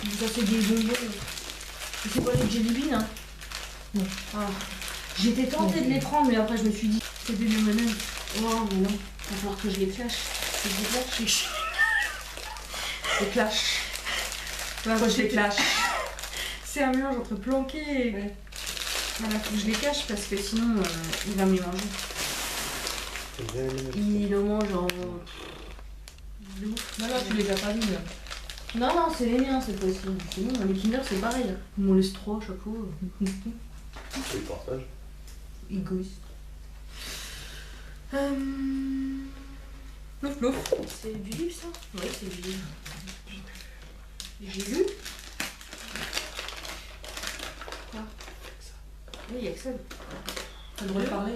Ça c'est des bonbons. C'est pas les Jelly Beans, hein? Non. Ah. J'étais tentée de les prendre, mais après je me suis dit, c'est des M&M's. Oh, mais non, il va falloir que je les clash. C'est des clash. Des clash. Ouais, Moi je les clash. c'est un mélange entre planqué et... Ouais. Voilà, faut que je les cache parce que sinon il va me les manger. Il le mange en... de ouf. Non, non, tu les as pas mis là. Non, non, c'est les miens cette fois-ci. Sinon, les Kinder c'est pareil. Ils m'en laisse 3 chaque fois. C'est le partage. Égoïste. Plouf plouf. C'est du livre ça? Ouais, c'est du livre. J'ai lu. Quoi? Oui, il y a que ça. T'as le droit de parler.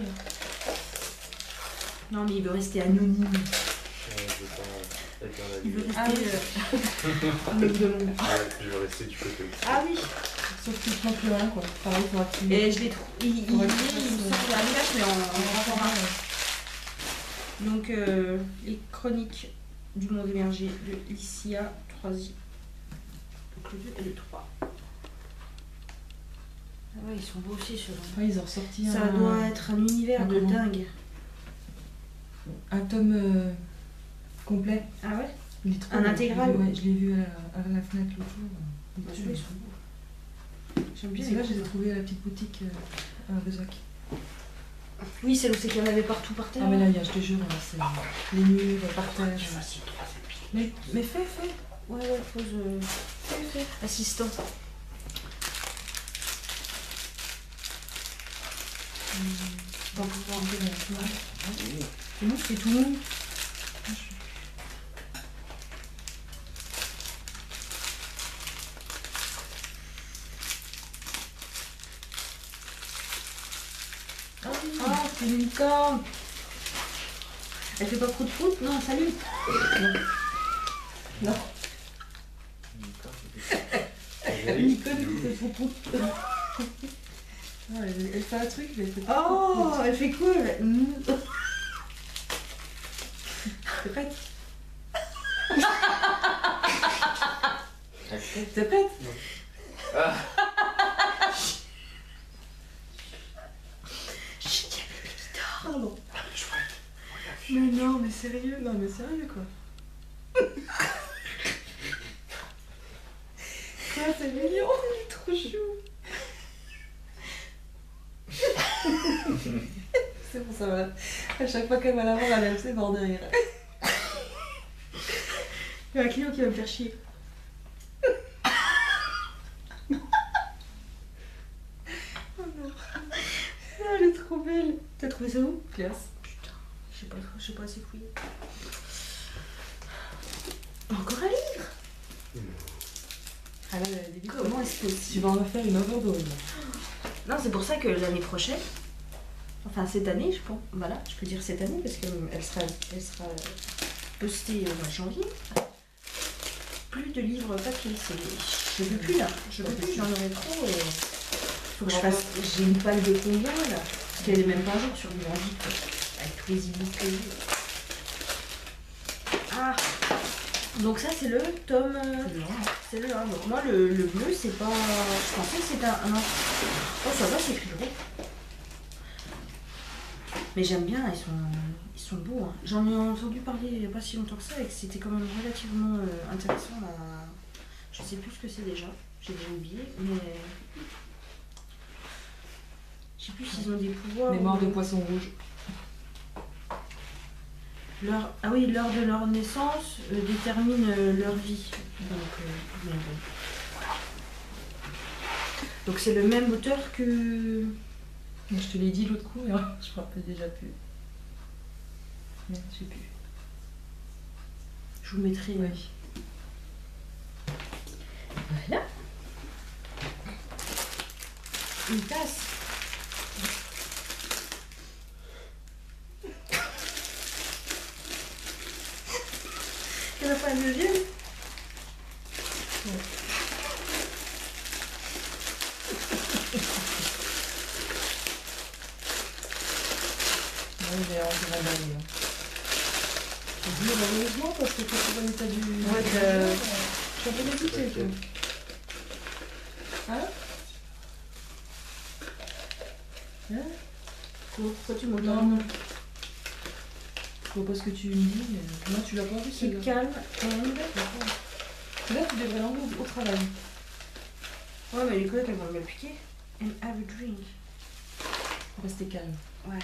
Non, mais il veut rester anonyme. Ouais, je vais pas être dans la Il veut vie. rester mec de l'ombre. Ouais, je vais rester du côté aussi. Ah oui. Sauf qu'il te manque le 1 quoi. Pareil pour activer. Et je l'ai trouvé. Il me sort la cache, mais en format. Donc, les chroniques du monde émergé de Licia 3i. Donc le 2 et le 3. Ah ouais, ils sont beaux aussi ceux-là. Ouais, ils ont ressorti Ça doit être un univers de dingue. un tome complet. Ah ouais? Il est trop Un beau. intégral? Ouais, je l'ai vu à la fenêtre l'autre jour. Bah, ceux-là, ils sont beaux. J'aime bien. Ceux-là, je les ai trouvés à la petite boutique à Bezac. Oui, c'est qu'il y en avait partout par terre. Ah, mais là, je te jure, là, c'est les murs, par terre. Mais fais. Ouais, pose. Fais. Assistant. Pas pouvoir en faire. C'est mou, c'est tout mou. Ah, c'est une licorne. Elle fait pas prout-prout? Non, salut. Non. Une Nicole qui fait prout. Elle fait un truc, mais elle fait pas Oh, elle fait quoi T'es prête? T'es prête? Pardon. Mais non, mais sérieux? Non, mais sérieux quoi. Quoi, c'est mignon? Il est trop chou. C'est bon, ça va. À chaque fois qu'elle va la voir, elle sait mort de rire. Il y a un client qui va me faire chier. Oh non. Ah, elle est trop belle. T'as trouvé ça où? Classe. Putain, j'ai pas assez fouillé. Encore un livre? Ah là, elle est Comment est-ce Tu possible? vas en faire une overdose. Non, c'est pour ça que l'année prochaine, enfin cette année, je pense, voilà, je peux dire cette année parce qu'elle sera postée au mois de janvier. Plus de livres papier, je peux plus là, je peux plus, j'en aurai trop. Faut que je fasse, j'ai une palle de combien là? Parce qu'elle est même pas à jour sur l'ordi, avec tous les e-books que j'ai. Ah, donc ça c'est le tome. C'est le 1. Donc moi le bleu c'est pas. Je pensais que c'était un. Oh ça va, c'est écrit gros. Mais j'aime bien, ils sont beaux. Hein. J'en ai entendu parler il n'y a pas si longtemps que ça et que c'était quand même relativement intéressant. Je sais plus ce que c'est déjà. J'ai déjà oublié, mais. Je sais plus s'ils ont des pouvoirs. Mémoire de poisson rouge. Ah oui, l'heure de leur naissance détermine leur vie. Donc, mais bon. Donc c'est le même auteur que... Je te l'ai dit l'autre coup, mais je me rappelle déjà plus. Merde, je sais plus. Je vous mettrai... Oui. Voilà. Une tasse. Il n'y en a pas un deuxième? Ouais. Oui, mais on dirait bien. Je dis malheureusement parce que quand tu vois l'état du... Ouais, je suis un peu dégoûtée. Hein? Hein? Pourquoi tu m'entends? Non, non. Je vois pas ce que tu me dis, mais... Non, tu l'as pas vu, Keep celui-là. calm and... Là, tu devrais l'enlever au travail. Ouais, mais les collègues, elles vont me le piquer. And have a drink. Restez calme. Ouais.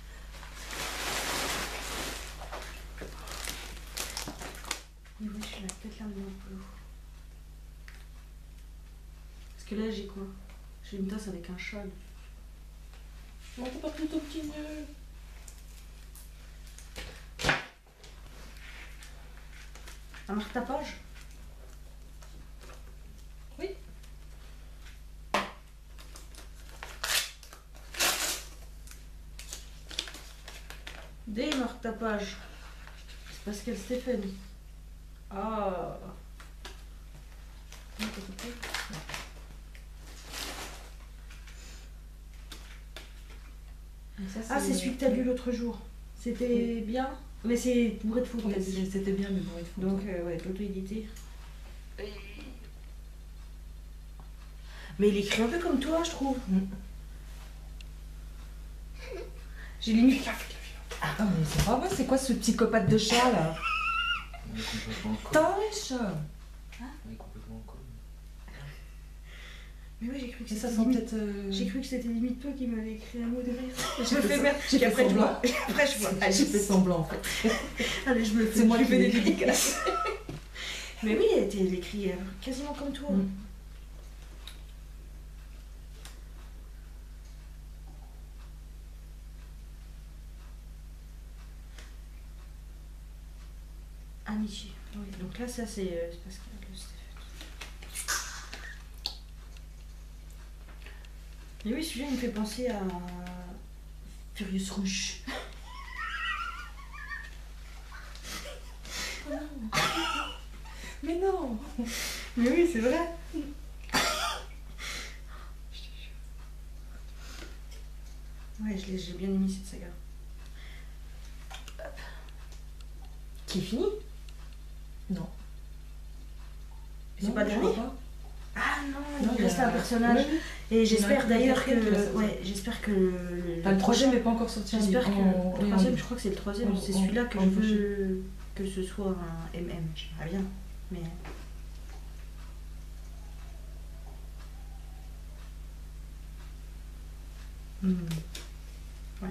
Et oui, je suis la tête là de mon boulot. Parce que là, j'ai quoi? J'ai une tasse avec un chol. Non, t'as pas pris ton petit nœud. Un marque-tapage? Oui. Des marque-tapages. C'est Pascal Stéphanie. Ah. Non, t'as coupé? Ah, c'est celui que t'as lu l'autre jour. C'était bien, mais c'est bourré de fautes. Ouais, c'était bien, mais bon, il faut. Donc, ouais, l'auto-édité. Mais il écrit un peu comme toi, je trouve. J'ai limite. Ah, mais c'est pas vrai, c'est quoi ce psychopathe de chat là? On est complètement con. Tâche! On est complètement con. Mais ouais, j'ai cru que Et ça c'était sent limite. peut-être. J'ai cru que c'était limite toi qui m'avais écrit un mot derrière. Je me J'ai fais fait merde. j'ai fait Après, je semblant. vois. Après, je vois. J'ai fait semblant en fait. Allez, je me fais. C'est moi je qui fais des l'ai écrit. dédicaces. Mais oui, elle écrit quasiment comme toi. Mm. Amitié. Oui, donc là, ça, c'est Pascal Stéphanie. Et oui, celui-là, il me fait penser à Furious Rouge. Mais non! Mais oui, c'est vrai. Ouais, j'ai bien aimé cette saga. Hop. Qui est fini? Non. C'est Non, pas le je dernier? crois pas. Ah non, Non, il reste un personnage. Ouais, Et j'espère un d'ailleurs quatrième qui va que. sortir. Ouais, j'espère que. le troisième n'est pas encore sorti. J'espère que. en- Le en- troisième, je crois que c'est le troisième. en- C'est en- celui-là que en je bougie. veux que ce soit un MM. J'aimerais bien. Mais. Ouais.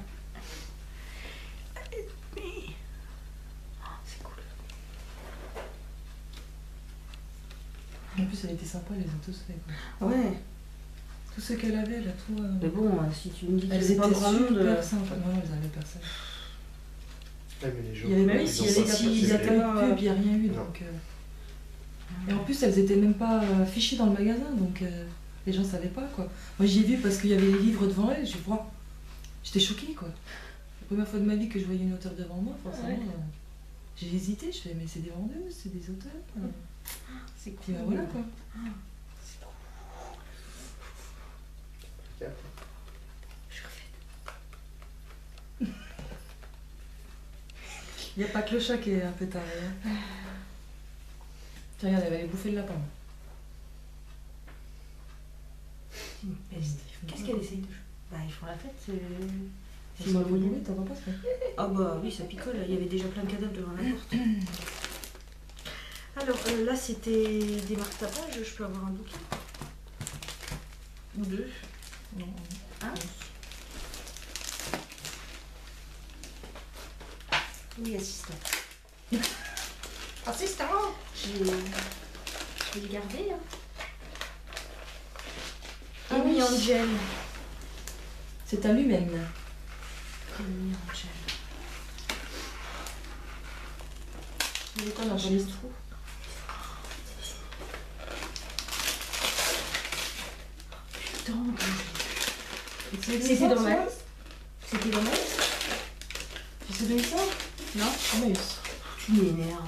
C'est cool. En plus, elle était sympa, les ont tous fait. Quoi. Ouais. Tout ce qu'elle avait, là, tout. Mais bon, si tu me dis qu'il Elles n'y avait étaient pas grand monde. super sympas. Non, elles avaient personne. Ouais, mais les gens. Il y avait Mais même oui, ils s'il ont y avait pas si- passé il y a les- pas- pas de pub, il n'y a rien eu. Non. Donc, Et en plus, elles étaient même pas affichées dans le magasin, donc les gens savaient pas, quoi. Moi, j'y ai vu parce qu'il y avait les livres devant elles, j'ai vu. J'étais choquée, quoi. La première fois de ma vie que je voyais une auteure devant moi, forcément. Ouais. J'ai hésité, je fais, mais c'est des vendeuses, c'est des auteurs. C'est cool. Puis voilà, quoi. Je suis refaite. Il n'y a pas que le chat qui est un peu taré. Hein. Tiens, regarde, elle va aller bouffer le lapin. C'est une peste. Qu'est-ce qu'elle essaye de. Bah, ils font la fête. Si moi, vous voulez, t'en vas pas, ça. Ah bah oui, ça picole, il y avait déjà plein de cadavres devant la porte. Alors là, c'était des marque-tapages, je peux avoir un bouquin? Ou deux? Non, Hein? Oui, assistant. Assistant! Je vais les garder. Hein. Ah Amy oui. Angel. c'est à lui-même. Amy Angel. Il est quoi dans le trou? Putain, C'était c'était dans ma liste? C'était dans ma liste? C'est de ça? Non? Ah, mais Tu m'énerves.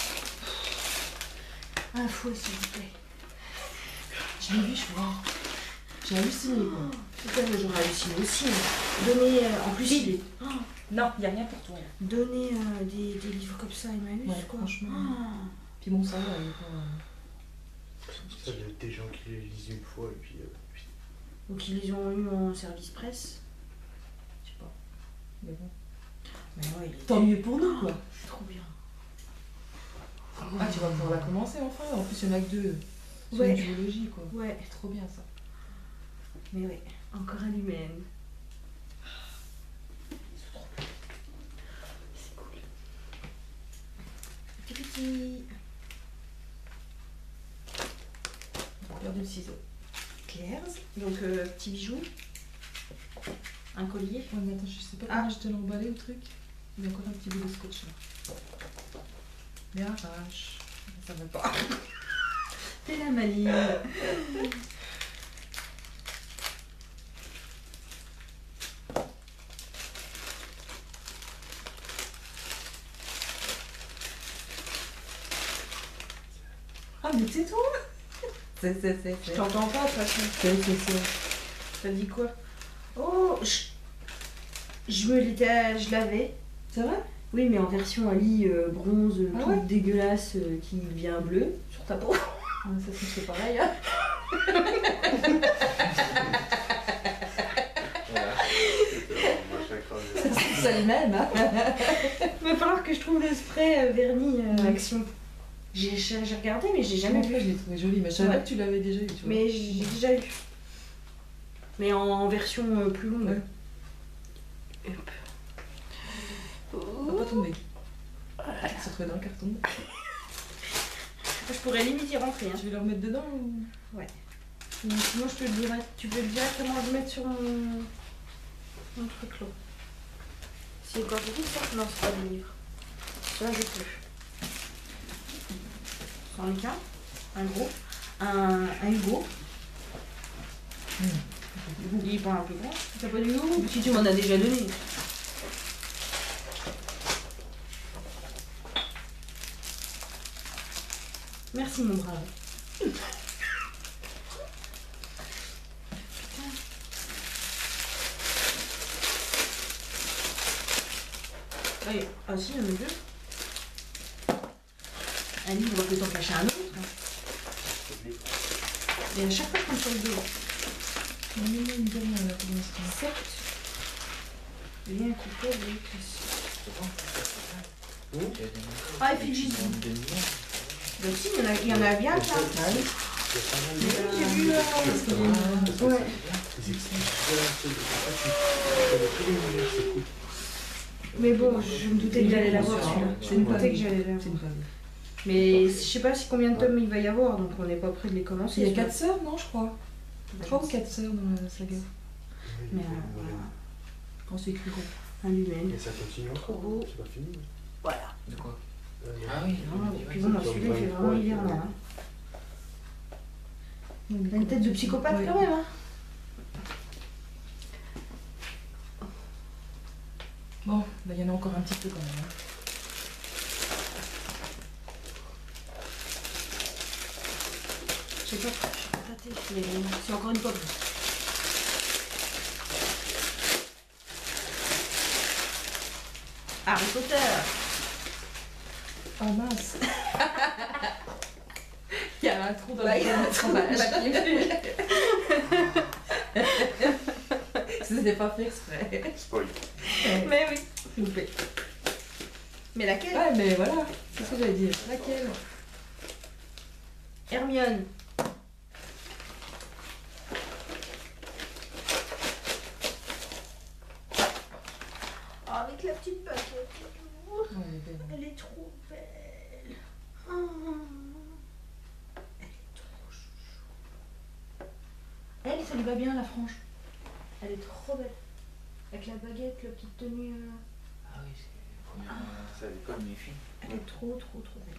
Un fouet, s'il vous plaît. je l'ai vu, je crois. J'ai halluciné, quoi. Putain, mais j'aurais halluciné aussi. Donnez, en plus, il est... Non, il n'y a rien pour toi. Donner des livres comme ça à Emmanuel, Ouais, quoi. franchement. Ah. Puis bon, ça va, il est pas... Ça doit être des gens qui les lisent une fois et puis. Donc ils les ont eu en service presse. Je sais pas. Mais bon. Mais ouais, il est Tant mieux pour nous, quoi. c'est trop bien. Ah, tu vas pouvoir la commencer enfin. En plus, il y en a que 2. C'est Ouais. une duologie, quoi. Ouais, C'est trop bien, ça. mais ouais, encore un humaine. C'est cool. Petit. J'ai perdu le ciseau. Claire's. Donc petit bijou. Un collier. Ouais, mais attends, je sais pas Ah. comment je te l'ai emballé, le truc. Il y a encore un petit bout de scotch, là. Mais arrache. Ça va pas. T'es la maligne. Ah, mais c'est toi. Je t'entends pas de toute façon. C'est. T'as dit quoi? Oh, je l'avais. C'est vrai? Oui, mais en version Ali bronze, Ah toute ouais dégueulasse, qui devient bleu sur ta peau. Ah, ça c'est pareil, hein. Voilà. C'est le même, hein. Il va falloir que je trouve le spray vernis Action. J'ai regardé, mais j'ai jamais Jamais vu. je l'ai trouvé joli, mais je savais Ouais. pas que tu l'avais déjà eu, tu vois. Mais j'ai déjà eu. Mais en version plus longue. Ouais. Hop. Ça va pas tomber. Ça se retrouve dans le carton. Je pourrais limite y rentrer. Hein. Tu veux le remettre dedans ou... Sinon, tu peux directement le mettre sur mon truc là. C'est encore des livres ça? Non, c'est pas des livres. Ça, je peux. C'en est qu'un. Un gros. Un Hugo. Il est pas un peu grand. T'as pas du Hugo? Si tu m'en as déjà donné. Merci mon brave. Ouais. Ah si, il y en a deux. Un livre, on va peut-être en cacher un autre. Et à chaque fois, je tombe sur le dos. Non, mais non, il me dit rien là pour l'instant. Certes. Il y a un coupé avec... Ah, et puis juste. Bah si, il y en a bien là. Ah oui. J'ai vu là. Ouais. Mais bon, je me doutais que j'allais l'avoir celui-là. Je me doutais que j'allais C'est une l'avoir. famille. Mais je sais pas si combien de tomes il va y avoir, donc on n'est pas prêt de les commencer. Il y a 4 sœurs, non, je crois. Bah, 3 ou 4 sœurs dans la saga. Mais voilà. Quand c'est écrit gros. Un humain. Et ça continue Trop encore. beau. C'est pas fini. Voilà. De quoi Ah oui, Non, et puis bon, celui-là il fait vraiment hivernal. Hein. Il a une tête de psychopathe Ouais. quand même. Hein. Bon, bah, il y en a encore un petit peu quand même. Hein. Je sais pas, je vais tâter, mais c'est encore une fois. Harry Potter. Ah mince. Il y a un trou dans Ouais, il y a un le trou dans le C'était pas fait exprès. Spoil. Mais oui, s'il vous plaît. Mais laquelle? Ouais, mais voilà, c'est ce que j'allais dire. Laquelle? Hermione. Oh, avec la petite baguette. Ouais, elle est belle. Elle est trop belle. Oh. Elle est trop chouchou. Elle, ça lui va bien la frange. Elle est trop belle. Avec la baguette, la petite tenue. Ah oui, c'est ça comme les filles. Elle est trop belle.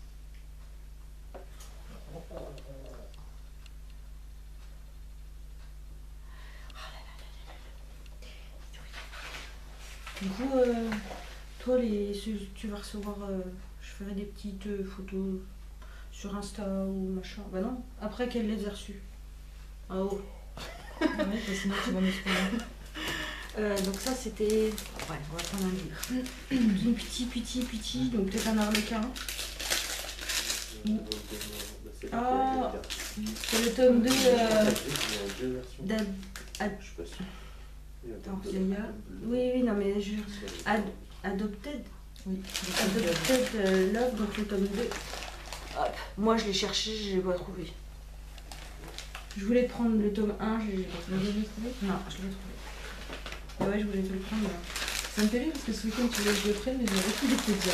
Du coup, toi, tu vas recevoir. Je ferai des petites photos sur Insta ou machin. Bah non, après qu'elle les ait reçues. Ah oh. Ouais, parce que sinon tu vas me spoiler. Donc ça c'était... Ouais, on va prendre un livre. Un petit, donc peut-être un arlequin. c'est Ah. lequel, C'est le tome 2 il y a deux versions. d'Ad... Je suis pas sûr. Il y a Attends, deux il y a- versions. Oui, non, mais je... Ad- Adopted Oui. Adopted Love, donc le tome 2. Hop. Moi, je l'ai cherché, je l'ai pas trouvé. Je voulais prendre le tome 1, je l'ai pas Vous trouvé. l'avez trouvé? Non, je l'ai trouvé. Ah ouais, je voulais te le prendre. Mais... Ça me fait rire parce que ce week-end tu voulais que je le prenne, mais j'avais plus d'été déjà.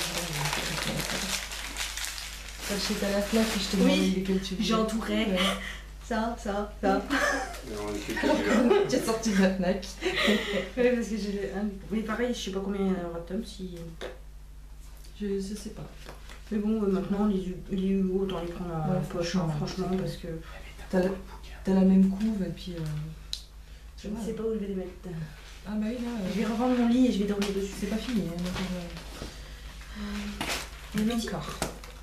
Quand j'étais à la FNAC et je te demandais Oui, lesquels tu voulais. j'entourais. Ouais. Ça. Non, on était que celui-là. Tu es sorti de la FNAC. Ouais, parce que j'ai un. Mais pareil, je sais pas combien il y en aura de tomes si. Je sais pas. Mais bon, maintenant, les Hugo, autant les prendre en Ouais, poche, hein, franchement, c'est parce que. T'as la même couve et puis. Je ne sais pas où je vais les mettre. Ah bah oui, là. Je vais revendre mon lit et je vais dormir dessus. C'est pas fini, hein, Il y en a encore. encore.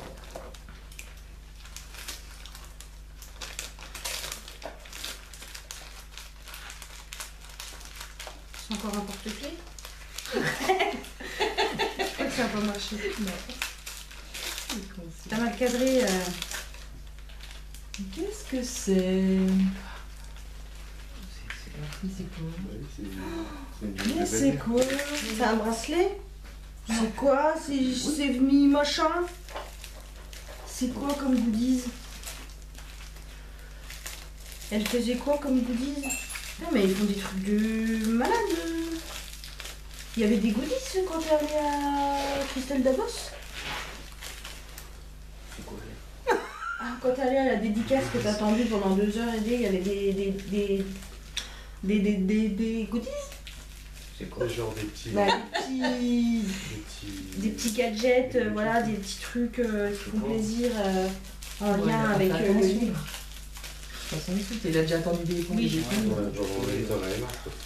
C'est encore un porte-clés. Je crois que ça n'a pas marché. T'as mal cadré. Qu'est-ce que c'est? C'est quoi? Ouais, c'est une Mais de c'est belle. quoi? C'est un bracelet. C'est quoi? C'est mi-machin. C'est quoi comme goodies? Elle faisait quoi comme goodies? Non mais ils font des trucs de malade. Il y avait des goodies quand t'es allé à Christelle Davos? C'est quoi? Ah, quand t'es allé à la dédicace que t'as attendu pendant 2h30, il y avait des goodies? C'est quoi? Genre des petits. Bah, des Des petits gadgets, voilà, des petits trucs qui font plaisir en Ouais, il lien a avec pas fait le attention. livre. Pas sans doute, il a déjà attendu des Oui. des Ouais, genre on en avait marre, quoi.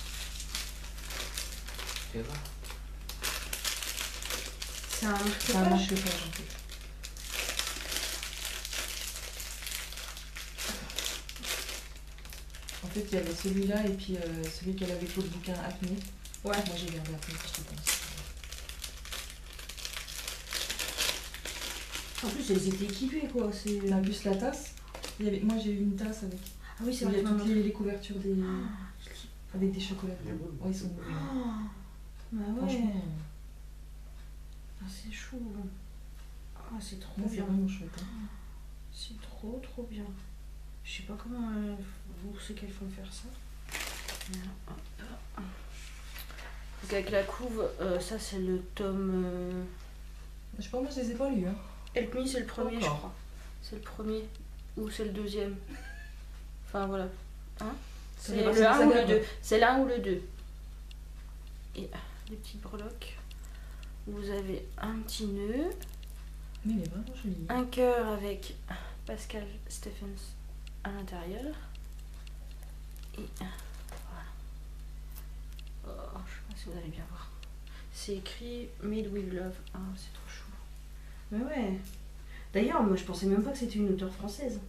C'est vrai. C'est un C'est un marque-page. marque-page en fait. En fait, il y avait celui-là et puis celui qu'elle avait pour le bouquin Apnée. Ouais. Moi j'ai gardé Apnée, je pense. En plus, elles étaient équipées quoi. C'est... On a plus la tasse. Moi j'ai eu une tasse avec. Ah oui, c'est Il y vrai. a tu m'as toutes montré. les couvertures des... avec des chocolats. Il est beau. Ouais, ils sont beaux. Bah ouais. Franchement, Ah, c'est chaud. Ah, c'est trop là, c'est bien. vraiment chouette. Hein. C'est trop bien. Je sais pas comment vous c'est qu'elles font faire ça. Voilà, hop. Donc avec la couve, ça c'est le tome. Je sais pas, moi je les ai pas lus. Hein. Help Me, c'est le premier, je Encore. crois. C'est le premier. Ou c'est le deuxième. Enfin voilà. Hein, Ça c'est fait partie le de 1 la ou saga, le quoi. 2. C'est l'un ou le 2. Et des petites breloques. Vous avez un petit nœud. Mais il est vraiment joli. Un cœur avec Pascal Stephens à l'intérieur. Et voilà. Oh, je sais pas si vous allez bien voir. C'est écrit Made with Love. Ah, c'est trop chou. Mais ouais. D'ailleurs, moi je pensais même pas que c'était une auteure française.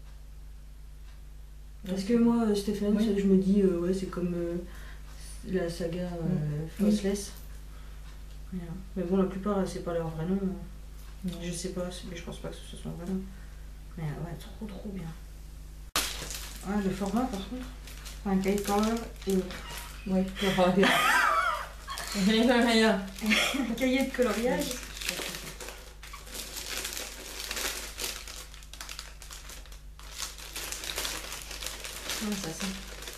Parce que moi, Stephens, Oui. je me dis, ouais, c'est comme la saga Faussless. Voilà. Mais bon, la plupart, c'est pas leur vrai nom. Non. Je sais pas, mais je pense pas que ce soit son vrai nom. Mais ouais, trop bien. Ouais, le format par contre. Un cahier de cover et Ouais, tu vas regarder. Rien. un cahier de coloriage. Ouais, ça sent.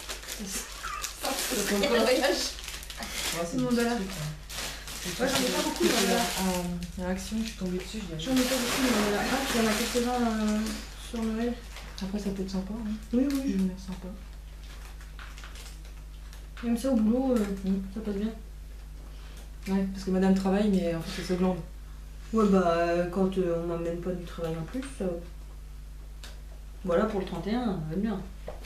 C'est ton coloriage. Ouais, c'est Mon du dollar. truc, hein. Ouais, j'en ai pas beaucoup, voilà. À Action, je suis tombée dessus, je l'ai J'en ai pas beaucoup, mais voilà. Ah, puis il y en a quelques-uns sur Noël. Après, ça peut être sympa. Hein. Oui, Je oui. vais mettre sympa. Même ça au boulot, ça passe bien. Ouais, parce que madame travaille, mais en fait, c'est glande. Ouais, bah, quand on m'amène pas du travail en plus, voilà, pour le 31, ça va bien.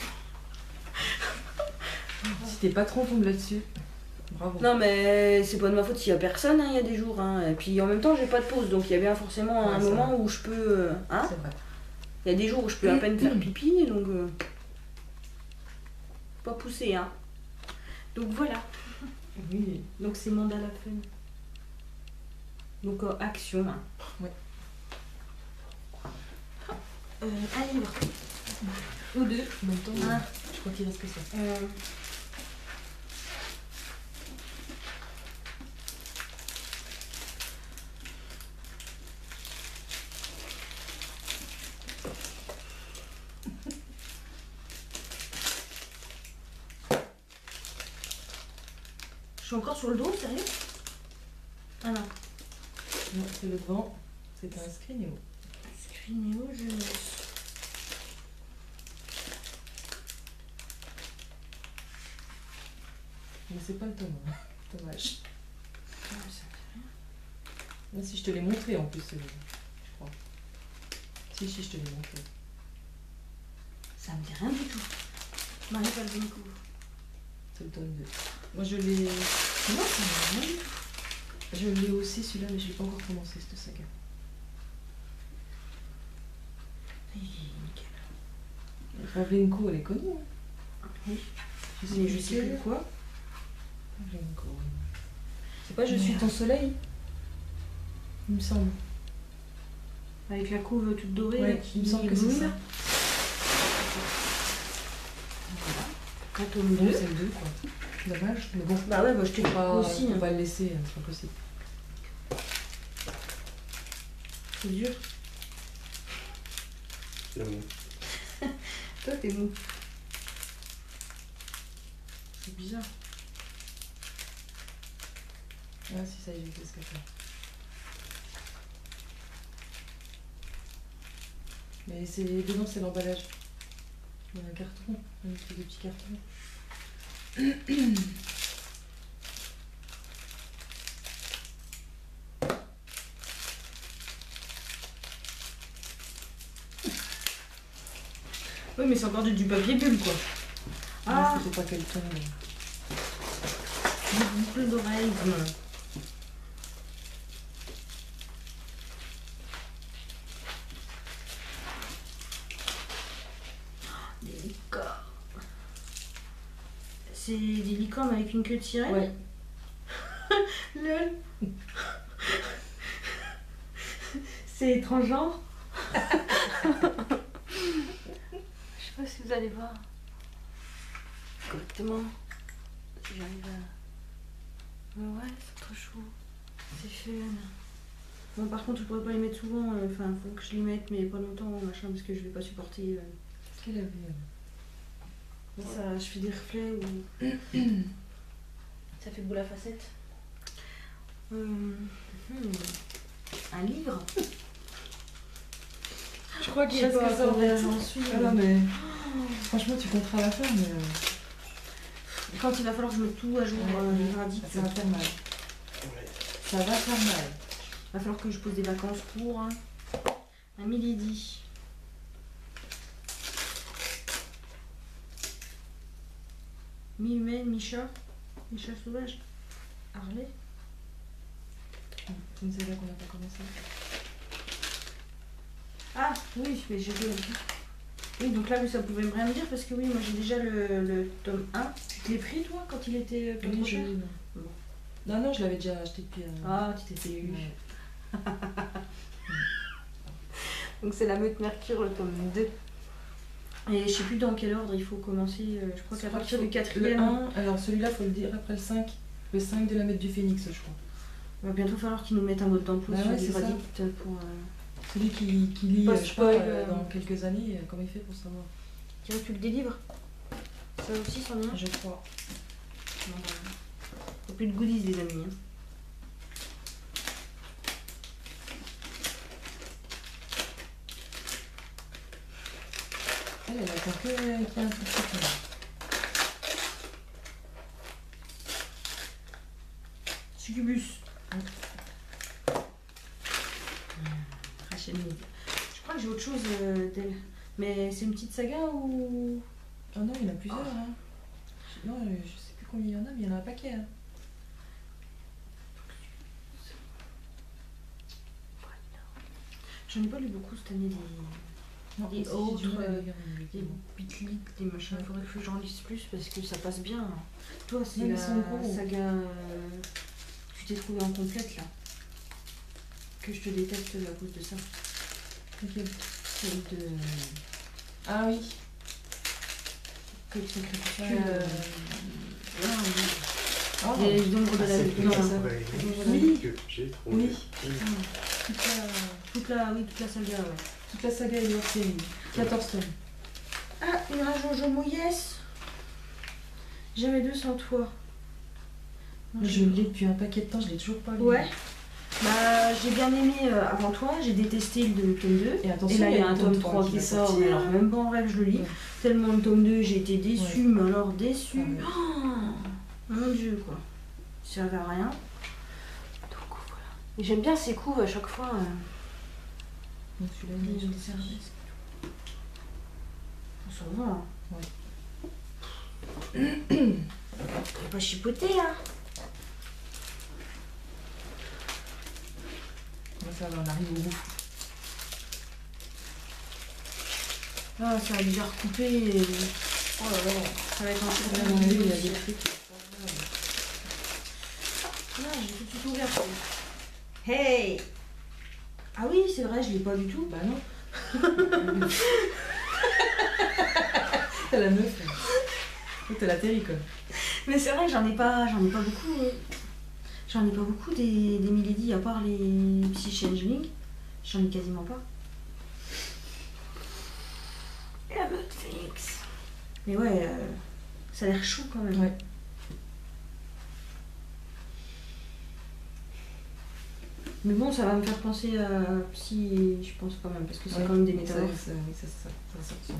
Si tes patrons tombent là-dessus, bravo. Non, mais c'est pas de ma faute s'il y a personne, hein, il y a des jours. Hein. Et puis en même temps, j'ai pas de pause, donc il y a bien forcément un Ouais, ça moment va. où je peux. Hein, C'est vrai. il y a des jours où je peux à peine faire pipi, donc. Pas pousser, hein. Donc voilà. Oui. Donc c'est Mandala Fun. Donc action. Hein. Ouais. Un livre. Ou deux, en même temps. Ah. Je crois qu'il reste que ça. Je suis encore sur le dos, sérieux? Ah non. Non, c'est le devant. C'est un Scrinéo. Scrinéo jeunesse. Mais c'est pas le tome, hein. Dommage. Ah, ça me fait rien. Là, si je te l'ai montré en plus, celui-là, je crois. Si, je te l'ai montré. Ça me dit rien du tout. Marie Valvencourt. C'est le tome 2. Moi, je l'ai. Non, ça me dit rien du tout. Je l'ai aussi celui-là, mais je l'ai pas encore commencé cette saga. Nickel. Pavlenko, elle est connue. Hein. Oui. Je Mais je sais plus quoi. Pavlenko. C'est pas Je suis ton soleil, il me semble. Avec la couve toute dorée. Ouais, là, qui il me semble que c'est brûle. ça. Voilà. Quand tome Bon, 2. c'est le 2, quoi. Dommage, mais bon. Bah ouais, bah je t'ai Pas, aussi. on va le laisser, hein, c'est pas possible. C'est dur. C'est bon. Toi, t'es mou. C'est bizarre. Ah, si, ça y est, qu'est-ce que je fais. Mais c'est dedans, c'est l'emballage. Il y a un carton, un petit carton. Oui, mais c'est encore du papier bulle, quoi. Ah, Ah, je sais pas quel ton. des boucles d'oreilles. Des licornes. C'est des licornes avec une queue de sirène? Ouais. Lol. C'est étrange genre. Je sais pas si vous allez voir correctement. Si j'arrive à... Mais ouais, c'est trop chaud. C'est fun. Bon, par contre, je pourrais pas les mettre souvent. Enfin, faut que je les mette, mais pas longtemps, machin, parce que je vais pas supporter. Qu'est-ce qu'elle avait Ça, je fais des reflets ou... Ça fait boule à facettes. Un livre. Je crois qu'il Je sais reste pas que ça en combien fait. j'en suis. Ah non, mais franchement, tu compteras la fin, mais Quand il va falloir que je mette tout à jour, radicte, ça va faire mal. Ça va faire mal. Il va falloir que je pose des vacances pour un Milady. Mi-humaine, mi-chat. Mi-chat sauvage. Harley. C'est une saga qu'on n'a pas commencé. Ah oui, mais j'ai vu. Oui, donc là, ça pouvait rien me dire parce que oui, moi j'ai déjà le tome 1. Tu te l'es pris toi quand il était pas trop cher? Non. Bon. Non, je l'avais déjà acheté depuis. Ah, tu t'étais eu. Ouais. Donc c'est la meute Mercure, le tome 2. Et je sais plus dans quel ordre il faut commencer. Je crois qu'à partir du Le 4e. 1, alors celui-là, faut le dire après le 5. Le 5 de la meute du Phénix, je crois. Il va bientôt falloir qu'ils nous mettent un mode d'emploi Bah sur ouais, les c'est ça. Radicts pour. Celui qui lit, Pas je sais spoil, pas, dans quelques années, comment il fait pour savoir? Tu veux que tu le délivres? Ça aussi, c'en est un? Je crois. Non, bah, faut plus de goodies, les amis. Hein. Elle attend qu'il y ait un truc qui fait. Succubus. Rachel Mead. Je crois que j'ai autre chose d'elle. Mais c'est une petite saga ou. Oh non, il y en a plusieurs. Hein. Non, je sais plus combien il y en a, mais il y en a un paquet. Hein. J'en ai pas lu beaucoup cette année. Non, Des si, autres, j'ai du mal à lire, Des bitlis, des machins. Il faudrait que j'en lise plus parce que ça passe bien. Toi, c'est Ouais, mais la ils sont gros. saga. Tu t'es trouvé en complète là. Que je te déteste à cause de ça. Ok. C'est de... Ah oui. Collection crépuscule. Oh. Les ombres de la C'est nuit. plus Non, après Oui. que j'ai trouvé. Oui. toute la saga, ouais. Toute la saga est hors série. 14 tomes. Ah, une rage Jojo Moyes. Jamais 200 toi. Je l'ai depuis un paquet de temps, je l'ai toujours pas lu. Ouais. Bah, j'ai bien aimé avant toi, j'ai détesté le tome 2. Et attention, Et là, il y a un tome 3 3 qui va sort, sortir. mais alors même pas en rêve, je le lis. Ouais. Tellement le tome 2, j'ai été déçue, Ouais. mais alors déçue. Ah ouais. Oh, mon dieu, quoi. Ça servait à rien. Donc voilà. Et j'aime bien ces coups à chaque fois. Donc celui-là, il est sur le service. On s'en va. Hein. Ouais. Faut pas chipoter, hein. Ça va, on arrive au bout. Ah, ça va déjà recouper. Oh là là, ça va être un peu Là, compliqué. il y a des trucs. Ah, j'ai tout de suite ouvert. Hey! Ah oui, c'est vrai, je l'ai pas du tout. Bah non. T'as la meuf. T'as la Terry, quoi. Mais c'est vrai que j'en ai pas beaucoup. J'en ai pas beaucoup des Milady, à part les Psy-Changeling. J'en ai quasiment pas. Et la meute Phoenix. Mais ouais, ça a l'air chou quand même. Ouais. Mais bon, ça va me faire penser à Psy, je pense quand même, parce que c'est Ouais. quand même des Ça, métamorphes. oui, ça sort son...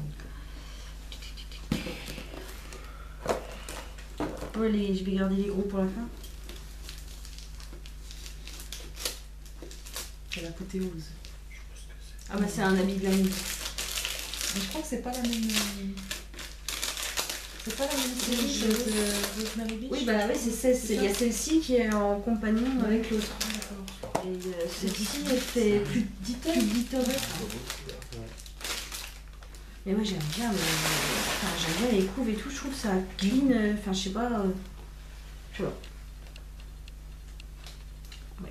Ouais, je vais garder les gros pour la fin. C'est l'apothéose. Ah bah c'est un habit de la nuit. Mais je crois que c'est pas la même... C'est pas la même série que Rosemary Beach. Oui, bah oui, il y a celle-ci qui est en compagnon avec l'autre. D'accord. Et celle-ci, elle fait plus de 10 tomes. Mais ouais, j'aime bien, j'aime bien les couves et tout, je trouve ça clean, enfin je sais pas. Tu vois. Ouais.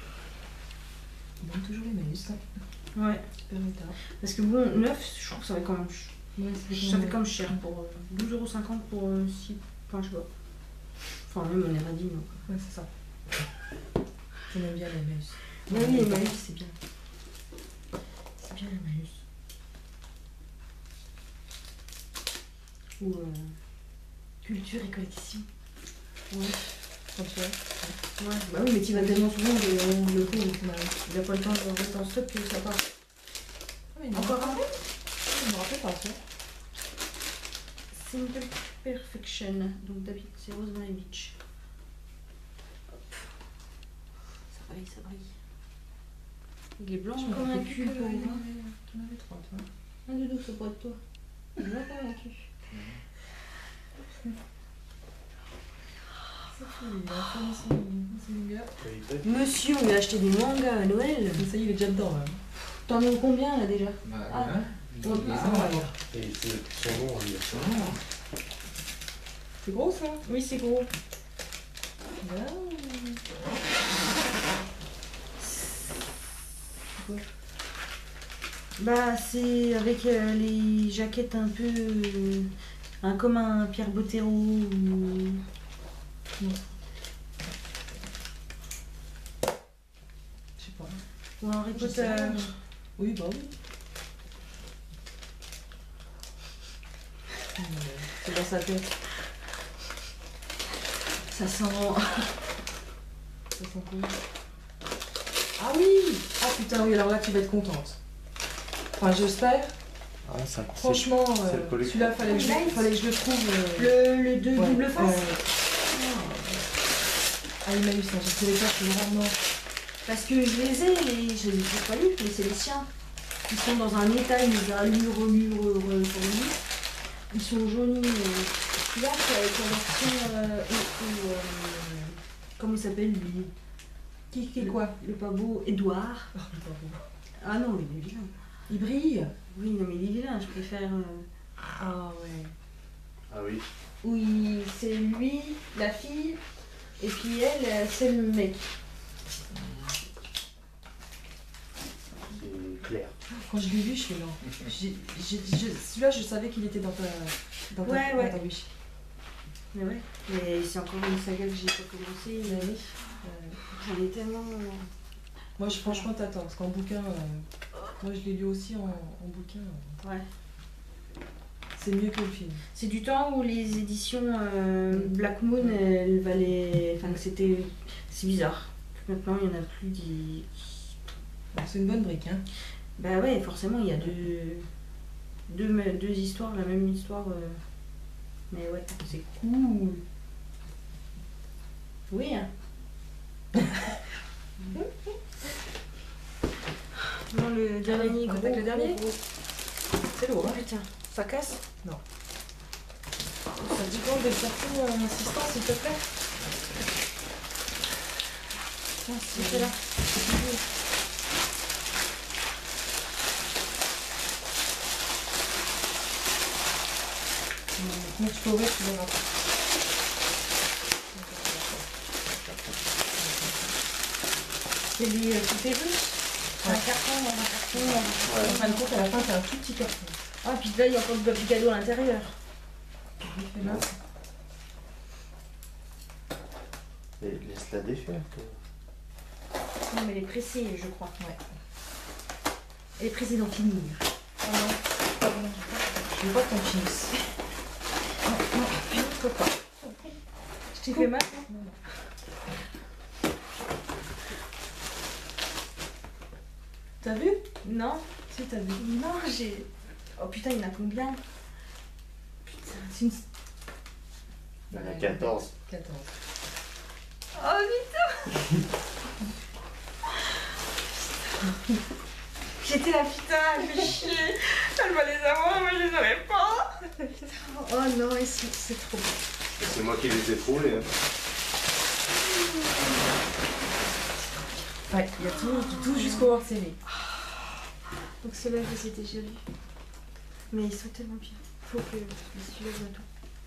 On donne toujours les malus, hein. Ouais. Super méta. Parce que bon, 9, je trouve que ça va quand même. Ouais, Ça fait quand même cher pour 12,50€ pour 6. Enfin, je sais pas. Enfin, même on est radis, donc. Ouais, c'est ça. On aime bien les malus. Ouais, oui, les malus, c'est bien. C'est bien les malus. Ou culture et collection. Ouais. Quand tu vois. Ouais. Bah oui, mais tu vas tellement souvent le coup, il a pas le temps de remettre en stock que ça part. Ah, mais non. Encore un peu. Je me rappelle pas, tu vois. Simple Perfection. Donc David, c'est Rosemary Beach. Hop. Ça brille, ça brille. Il est blanc comme un cul pour moi. T'en avais 3, toi. Un doudou, ça pourrait être toi. Blanc comme un cul. Ça fait, il a fait son manga. Monsieur, on lui a acheté des mangas à Noël. Mais ça y est, il est déjà dedans, là. T'en as combien là déjà? Bah, Ah. voilà. Ouais. Les Ah, ans, ouais. alors. Et c'est son nom, lui. C'est gros, ça. Oui, c'est gros. Ah. Bah, c'est avec les jaquettes un peu. Comme un Pierre Bottero ou. Je sais pas. Ou un Harry Je sais Potter. pas. Oui, bah oui. C'est dans sa tête. Ça sent. Ça sent quoi? Ah oui! Ah putain, oui, alors là, tu vas être contente. Enfin, j'espère. Ah, ça, Franchement, c'est le collectif. celui-là, fallait que je le trouve. Le deux ouais, double face. ouais. Ah, il m'a eu ça, j'ai fait les cartes rarement. Parce que je les ai, je les ai pas lus, mais c'est les siens. Ils sont dans un état, ils les a lus, relus, relus. Ils sont jaunis. Là, c'est avec la version. Comment il s'appelle lui? Qui est quoi? Le pas beau Edouard. Oh, putain, bon. Ah non, il est vilain. Il brille. Oui, non, mais il est vilain, je préfère. Ah ouais. Ah oui. Oui, c'est lui, la fille, et puis elle, c'est le mec. C'est clair. Quand je l'ai vu, je fais non. Celui-là, je savais qu'il était dans ta Ouais. dans ta wish. Mais ouais, mais c'est encore une saga que j'ai pas commencé. Mais oui. J'en ai tellement. Moi, franchement, t'attends, parce qu'en bouquin, moi je l'ai lu aussi en bouquin. Ouais. C'est mieux que le film. C'est du temps où les éditions Black Moon, elles valaient. Enfin, c'était. C'est bizarre. Maintenant, il n'y en a plus qui. Bon, c'est une bonne brique, hein. Bah ouais, forcément, il y a deux histoires, la même histoire. Mais ouais, c'est cool. Oui, hein. Non, le dernier on gros, attaque le dernier gros. C'est lourd, Oh hein. putain, ça casse? Non. Ça te dit compte de certaines assistants, s'il te plaît? Tiens, c'est là. Comment tu peux ouvrir, tu verras. C'est lui qui fait russe. Ouais. Un carton. En fin de compte, à la fin, c'est un tout petit carton. Ah, puis là, il y a encore du papier cadeau à l'intérieur. Et là, Et laisse-la défaire. Quoi. Non, mais elle est pressée, je crois. ouais. Elle est pressée d'en finir. Ah non, pas bon. Je veux pas qu'on finisse. Non, je peux pas. Je t'ai fait mal? T'as vu? Non. Si, t'as vu. Non, j'ai. Oh putain, il y en a combien? Putain, c'est une. Il y en a 14. 14. Oh putain! J'étais là, putain, elle fait chier. Elle va les avoir, moi je les aurais pas. Oh non, c'est trop beau. Et c'est moi qui les ai trouvés. Hein. Ouais, il y a tout jusqu'au hors-série. Donc ceux-là, je les ai déjà lus. Mais ils sont tellement bien. Faut que je les suive bientôt.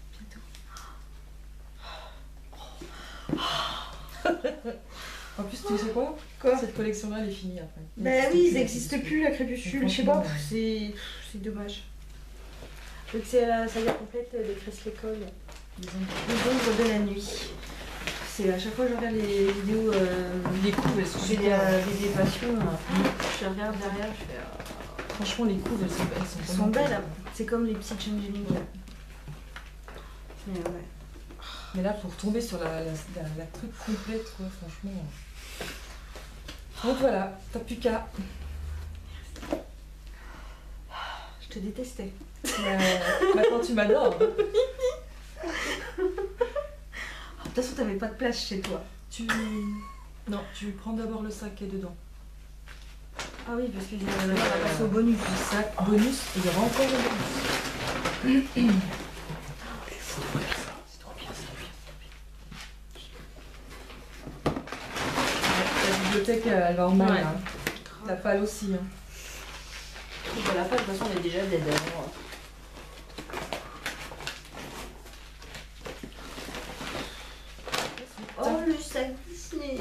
En plus, tu sais quoi? Quoi? Cette collection-là, elle est finie après. Bah oui, ils n'existent plus, la crépuscule. Je sais pas, Franchement, c'est dommage. Donc c'est la saga complète de Chris l'école. Les ombres. Les ombres de la nuit. C'est à chaque fois que je regarde les vidéos, Les couves, elles sont j'ai super. des passions. Je regarde derrière, je fais. Franchement, les couves, elles sont Elles sont belles, hein. C'est comme les petites changelings. Mais ouais. Mais là, pour tomber sur la truc complète, quoi, franchement. Donc voilà, t'as plus qu'à. Je te détestais. Maintenant, tu m'adores. De toute façon, t'avais pas de place chez toi. Non, tu prends d'abord le sac qui est dedans. Ah oui, parce que j'ai la place au bonus. Le sac bonus, et il y aura encore le bonus. La bibliothèque, elle va en mal. Ouais. Hein. La palle aussi. Hein. Bah, la page, de toute façon, elle est déjà dead. Oh, le sac Disney.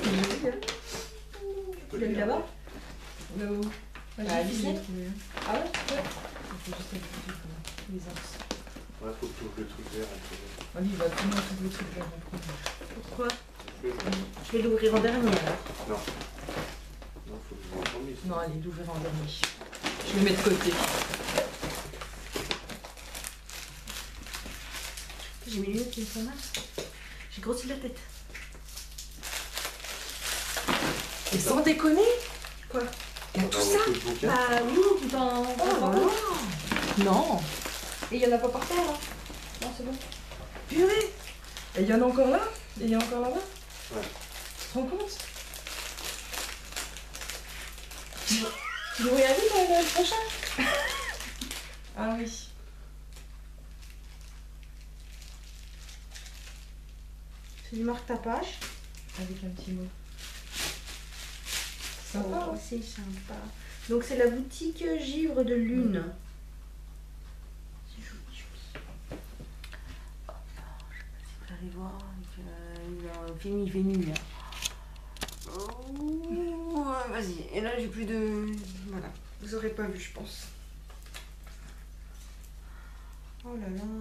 Tu l'as mis là-bas? Là-haut. Ah, Disney. Ah ouais? Ouais. Il faut juste habituer les anses. Ouais, faut que tu ouvres le truc vert. Ah oui, il va tout le monde tout le truc là. Pourquoi? Je vais l'ouvrir en dernier alors. Non. Non, faut que je vous en promise. Non, allez, l'ouvrir en dernier. Je le mets de côté. J'ai mes lunettes qui me font mal. J'ai grossi la tête. Et sans déconner, Quoi? il y a tout ça. Tout le bouquin. Bah oui, tout en. Non. Et il y en a pas par terre, hein? Non, c'est bon. Purée. Et il y en a encore là. Et il y en a encore là-bas. Ouais. Tu te rends compte? Tu l'aurais vu le prochain? Ah oui. Tu lui marques ta page. Avec un petit mot. Sympa. Oh, c'est sympa. Donc c'est la boutique Givre de Lune. C'est joli, joli. Oh non, je sais pas si vous allez voir. Le film il fait nul. Oh, vas-y. Et là, j'ai plus de... Voilà. Vous aurez pas vu, je pense. Oh là là.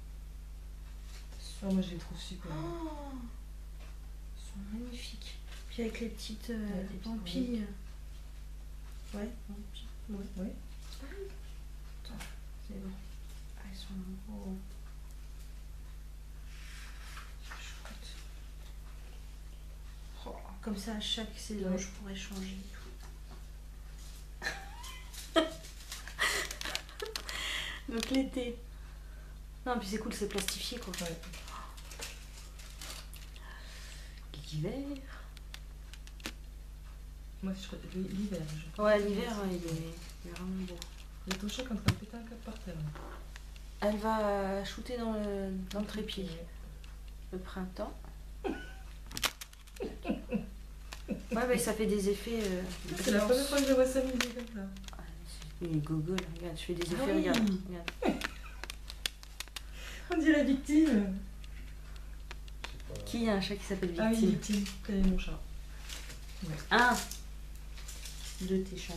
Oh, moi je les trouve super. Oh, ils sont magnifiques. Puis avec les petites des petites pampilles. Ouais. Ouais. Attends, c'est bon. Ah, ils sont beaux. Chouette. Oh, comme ça, à chaque saison, Ouais. je pourrais changer et tout. Donc l'été. Non, puis c'est cool, c'est plastifié quoi. Ouais. L'hiver. Moi je crois que l'hiver. Ouais, l'hiver, il est vraiment beau. J'ai ton chat en train de péter un câble par terre. Elle va shooter dans le trépied. Le printemps. Ouais, mais ça fait des effets. C'est la première fois que je vois s'amuser comme ça. Il gogole, regarde, je fais des effets, Ah oui. regarde. On dirait la victime. Qui a un chat qui s'appelle Ah oui, Victime? victime. Quel est mon chat? Un de tes chats.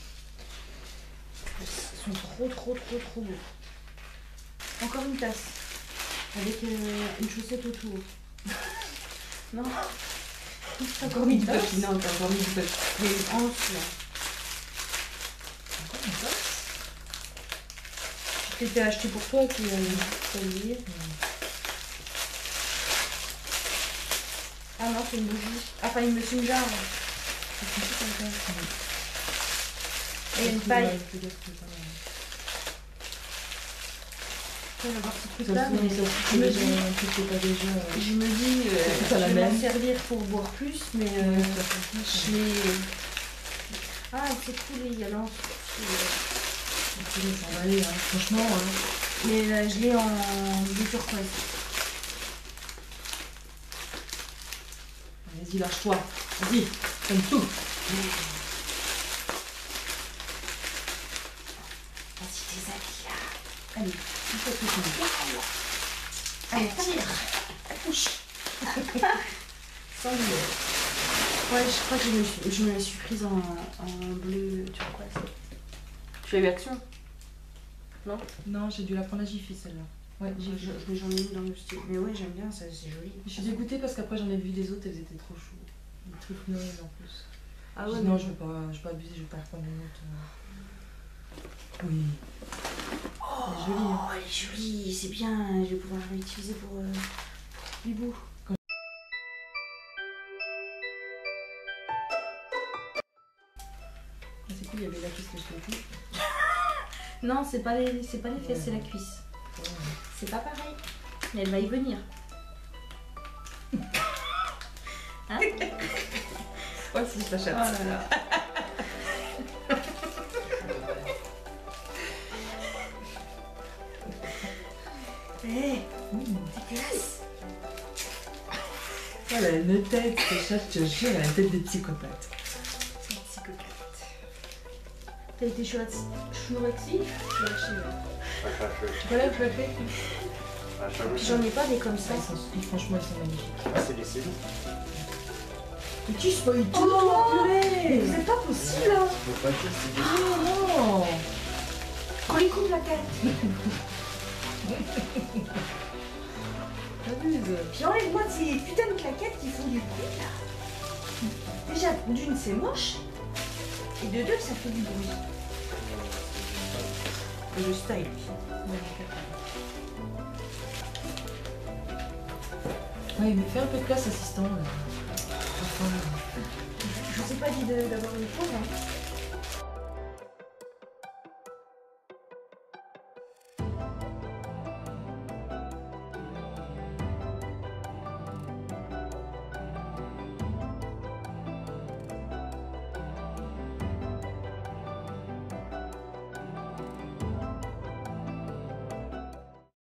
Ils sont trop beaux. Encore une tasse. Avec une chaussette autour. Non. T'as encore mis du tasse? papier. Non, t'as encore mis du papier. Il y a une hanche là. Encore une tasse? Je t'ai fait acheter pour toi et puis faut le lire. Ah non, c'est une bougie. Enfin, une messenger. Et une paille. Je vais voir ce truc là, mais je me dis, ça la je vais m'en même. servir pour boire plus, mais je l'ai... Ah, c'est cool les galantes. Franchement, Mais je l'ai en bleu turquoise. vas-y, lâche-toi. Vas-y, comme tout. Vas-y, déshabille là. Allez, une fois que tu Allez, tire. couche. Sans lui. Ouais, je crois que je me la suis prise en bleu turquoise. Tu as eu Action? Non? Non, j'ai dû la prendre à Jiffy celle-là. Ouais, Jiffy. J'en ai mis dans le style. Mais ouais, j'aime bien, ça, c'est joli. Je suis dégoûtée parce qu'après j'en ai vu des autres, elles étaient trop chaudes. Des trucs Noël en plus. Ah Je ouais, dis, non, je vais pas abuser, je vais pas reprendre une autre. Oui. Oh, Elle est jolie, hein. elle est jolie, c'est bien. Je vais pouvoir l'utiliser pour Bibou. Ah, c'est cool, il y avait la cuisse que je fais tout. Non, c'est pas les fesses, Ouais. c'est la cuisse. Ouais. C'est pas pareil. Mais elle va y venir. Hein? Ouais, si, je t'achète. Oh là là. Hé, t'es classe. Elle a une tête, ce chat, je te jure, elle a une tête de psychopathe. C'est une psychopathe. T'as été chourexie? Tu peux la faire? J'en ai pas des comme ça. Franchement, elles sont magnifiques. Ah, c'est les cellules. Mais tu spoil tout, Oh, purée! C'est pas possible là. Faut pas dire, c'est des Oh non! Quand il coupe la tête. T'abuses! Puis enlève-moi de ces putains de claquettes qui font du bruit là. Déjà, d'une c'est moche. Et de deux, ça fait du bruit. Et le style. Ouais, mais fais un peu de place, assistant. Là. Enfin, Je vous ai pas dit d'avoir une pause. Hein.